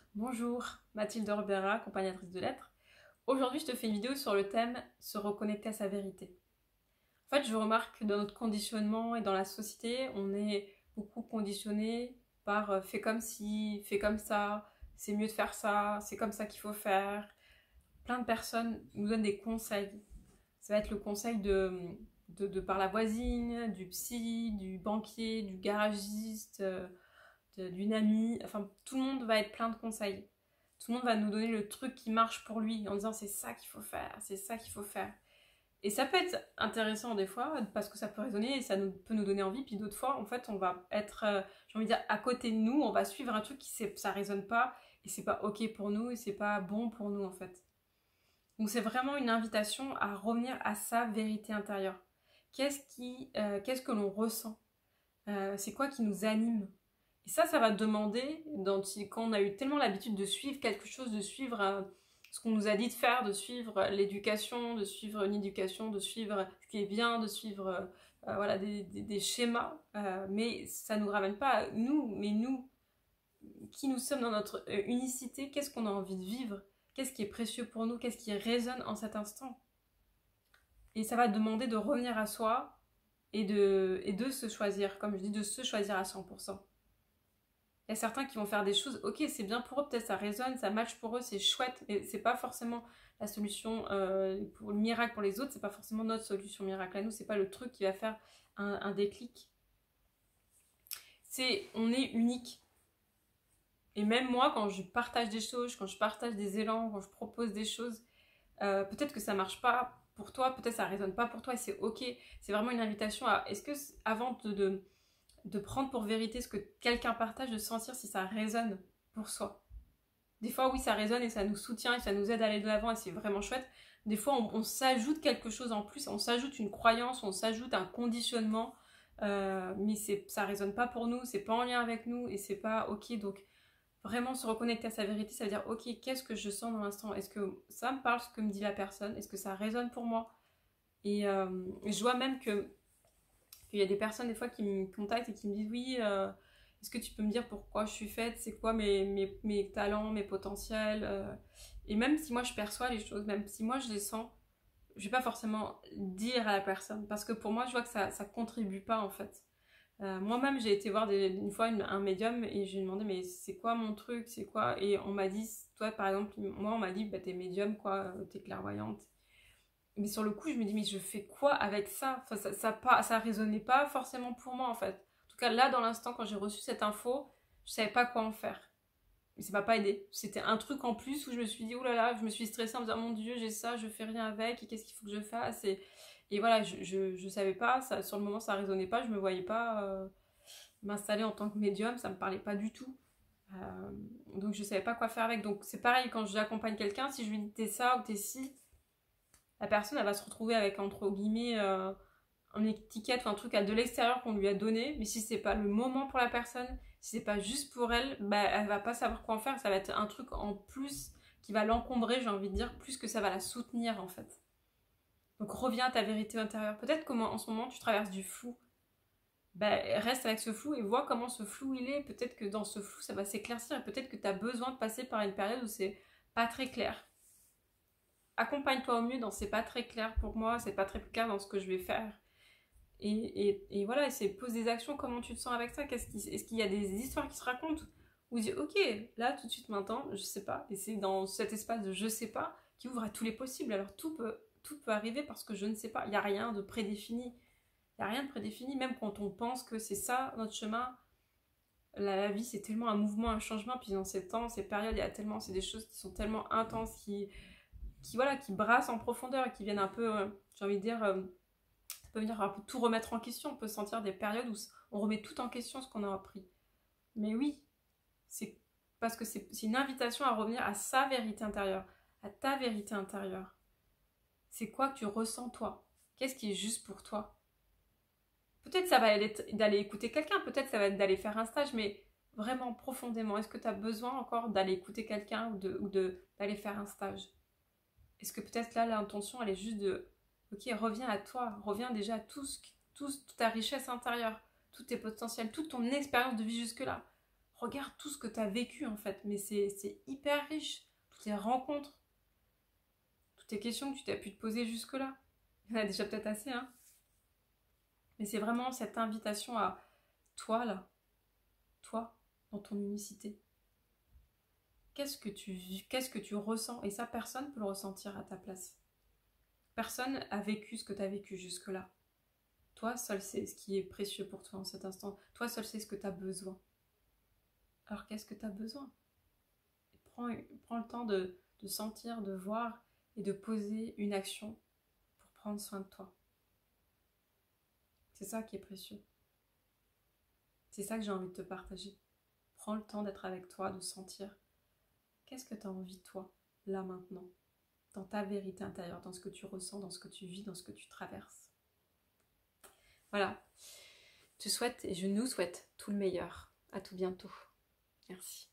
Bonjour, Mathilde Orbera, accompagnatrice de lettres. Aujourd'hui, je te fais une vidéo sur le thème se reconnecter à sa vérité. En fait, je remarque que dans notre conditionnement et dans la société, on est beaucoup conditionné par fais comme ci, fais comme ça, c'est mieux de faire ça, c'est comme ça qu'il faut faire. Plein de personnes nous donnent des conseils. Ça va être le conseil de par la voisine, du psy, du banquier, du garagiste, d'une amie. Enfin, tout le monde va être plein de conseils. Tout le monde va nous donner le truc qui marche pour lui en disant c'est ça qu'il faut faire, c'est ça qu'il faut faire. Et ça peut être intéressant des fois parce que ça peut résonner et peut nous donner envie. Puis d'autres fois, en fait, on va être, j'ai envie de dire, à côté de nous, on va suivre un truc ça résonne pas et c'est pas ok pour nous et c'est pas bon pour nous en fait. Donc c'est vraiment une invitation à revenir à sa vérité intérieure. Qu'est-ce que l'on ressent? C'est quoi qui nous anime? Et ça va demander, quand on a eu tellement l'habitude de suivre quelque chose, de suivre ce qu'on nous a dit de faire, de suivre l'éducation, de suivre une éducation, de suivre ce qui est bien, de suivre voilà, des schémas, mais ça ne nous ramène pas à nous, mais nous, qui nous sommes dans notre unicité, qu'est-ce qu'on a envie de vivre, qu'est-ce qui est précieux pour nous, qu'est-ce qui résonne en cet instant. Et ça va demander de revenir à soi et de se choisir, comme je dis, de se choisir à 100%. Il y a certains qui vont faire des choses, ok, c'est bien pour eux, peut-être ça résonne, ça match pour eux, c'est chouette, mais c'est pas forcément la solution pour le miracle pour les autres, c'est pas forcément notre solution miracle à nous, c'est pas le truc qui va faire un déclic. On est unique. Et même moi, quand je partage des choses, quand je partage des élans, quand je propose des choses, peut-être que ça marche pas pour toi, peut-être ça résonne pas pour toi, et c'est ok. C'est vraiment une invitation à, est-ce que avant de prendre pour vérité ce que quelqu'un partage, de sentir si ça résonne pour soi. Des fois, oui, ça résonne et ça nous soutient et ça nous aide à aller de l'avant et c'est vraiment chouette. Des fois, on s'ajoute quelque chose en plus, on s'ajoute une croyance, on s'ajoute un conditionnement, mais ça résonne pas pour nous, c'est pas en lien avec nous et c'est pas ok. Donc, vraiment se reconnecter à sa vérité, ça veut dire ok, qu'est-ce que je sens dans l'instant? Est-ce que ça me parle ce que me dit la personne? Est-ce que ça résonne pour moi? Et je vois même qu'il y a des personnes des fois qui me contactent et qui me disent oui, est-ce que tu peux me dire pourquoi je suis faite, c'est quoi mes talents, mes potentiels, et même si moi je perçois les choses, même si moi je les sens, je vais pas forcément dire à la personne parce que pour moi je vois que ça contribue pas en fait. Moi-même j'ai été voir une fois un médium et je lui ai demandé mais c'est quoi mon truc, c'est quoi, et on m'a dit, toi par exemple, moi on m'a dit bah t'es médium quoi, t'es clairvoyante. Mais sur le coup, je me dis, mais je fais quoi avec ça? Enfin, ça résonnait pas forcément pour moi, en fait. En tout cas, là, dans l'instant, quand j'ai reçu cette info, je savais pas quoi en faire. Mais ça m'a pas aidé. C'était un truc en plus où je me suis dit, oh là là, je me suis stressée en me disant, mon Dieu, j'ai ça, je fais rien avec, et qu'est-ce qu'il faut que je fasse? Et voilà, je savais pas, ça, sur le moment, ça résonnait pas, je me voyais pas m'installer en tant que médium, ça me parlait pas du tout. Donc, je savais pas quoi faire avec. Donc, c'est pareil, quand j'accompagne quelqu'un, si je lui dis, t'es ça ou t'es ci, la personne elle va se retrouver avec entre guillemets une étiquette ou un truc de l'extérieur qu'on lui a donné, mais si c'est pas le moment pour la personne, si c'est pas juste pour elle, bah elle va pas savoir quoi en faire, ça va être un truc en plus qui va l'encombrer, j'ai envie de dire, plus que ça va la soutenir en fait. Donc reviens à ta vérité intérieure. Peut-être que en ce moment tu traverses du flou. Bah, reste avec ce flou et vois comment ce flou il est. Peut-être que dans ce flou ça va s'éclaircir et peut-être que tu as besoin de passer par une période où c'est pas très clair. Accompagne-toi au mieux dans c'est pas très clair pour moi, c'est pas très clair dans ce que je vais faire. Et voilà, et c'est pose des actions, comment tu te sens avec ça? Est-ce qu'il y a des histoires qui se racontent? Ou dis ok, là tout de suite maintenant, je sais pas. Et c'est dans cet espace de je sais pas qui ouvre à tous les possibles. Alors tout peut arriver parce que je ne sais pas. Il n'y a rien de prédéfini. Il n'y a rien de prédéfini, même quand on pense que c'est ça notre chemin. La vie c'est tellement un mouvement, un changement, puis dans ces temps, ces périodes, il y a tellement, c'est des choses qui sont tellement intenses, qui brassent en profondeur et qui viennent un peu, j'ai envie de dire, ça peut venir un peu tout remettre en question. On peut sentir des périodes où on remet tout en question ce qu'on a appris. Mais oui, c'est parce que c'est une invitation à revenir à sa vérité intérieure, à ta vérité intérieure. C'est quoi que tu ressens toi? Qu'est-ce qui est juste pour toi? Peut-être ça va être d'aller écouter quelqu'un, peut-être ça va être d'aller faire un stage, mais vraiment profondément, est-ce que tu as besoin encore d'aller écouter quelqu'un ou d'aller faire un stage? Est-ce que peut-être là, l'intention, elle est juste ok, reviens à toi, reviens déjà à toute ta richesse intérieure, tous tes potentiels, toute ton expérience de vie jusque-là. regarde tout ce que tu as vécu en fait, mais c'est hyper riche. Toutes tes rencontres, toutes tes questions que tu t'as pu te poser jusque-là. Il y en a déjà peut-être assez, hein. Mais c'est vraiment cette invitation à toi là, toi, dans ton unicité. Qu'est-ce que tu ressens? Et ça, personne ne peut le ressentir à ta place. Personne a vécu ce que tu as vécu jusque-là. Toi seul sais ce qui est précieux pour toi en cet instant. Toi seul sais ce que tu as besoin. Alors qu'est-ce que tu as besoin? Prends le temps de sentir, de voir et de poser une action pour prendre soin de toi. C'est ça qui est précieux. C'est ça que j'ai envie de te partager. Prends le temps d'être avec toi, de sentir. Qu'est-ce que tu as envie toi, là maintenant, dans ta vérité intérieure, dans ce que tu ressens, dans ce que tu vis, dans ce que tu traverses. Voilà. Je souhaite et je nous souhaite tout le meilleur. À tout bientôt. Merci.